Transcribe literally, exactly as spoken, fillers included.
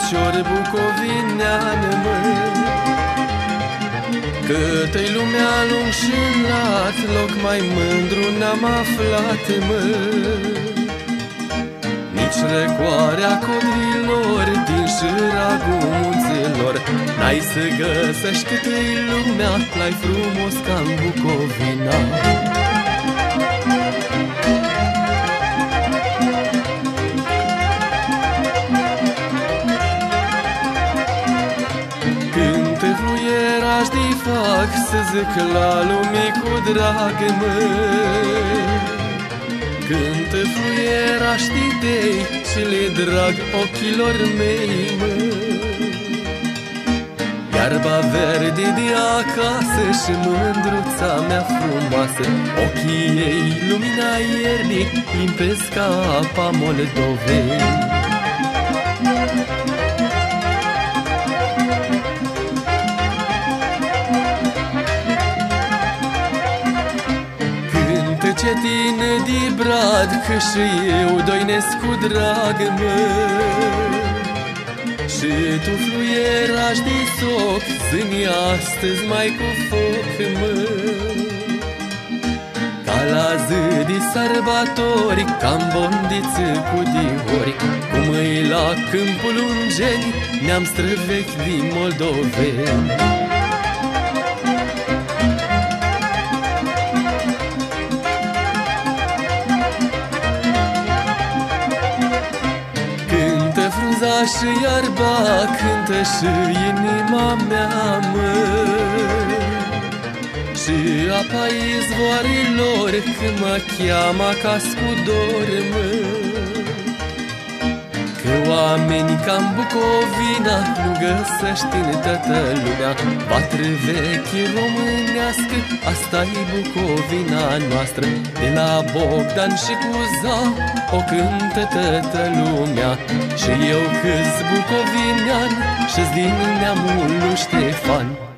domnișor bucovinean, mă, cât-i lumea lung și lat, loc mai mândru n-am aflat, mă. Nici răcoarea codrilor din șiragul munților n-ai să găsești cât-i lumea, lai frumos ca-n Bucovina. Când te fluieraș de fac să zic la lume cu drag, mă, când te fluieraș de idei și le drag ochilor mei, mă. Iarba verde de acasă și mândruța mea frumoasă, ochii ei lumina iernii, limpezi ca apa Moldovei. Ce tine de brad, că și eu doinesc cu drag, mă. Și tu fluieraș de soc, zi-mi astăzi mai cu foc, mă. Ca la zi de sărbători, cam bondiță cu dihori, cum îi la câmpul Ungeni, ne-am străvechi din moldoveni. Și iarba cântă și inima mea, mă, și apa izvoarilor când mă cheamă ca scudor, mă. Că oamenii ca-n Bucovina nu găsești în toată lumea, vatră veche românească, asta-i Bucovina noastră. De la Bogdan și Cuza o cântă toată lumea, și eu câți bucovinean și-s din neamul lui Ștefan.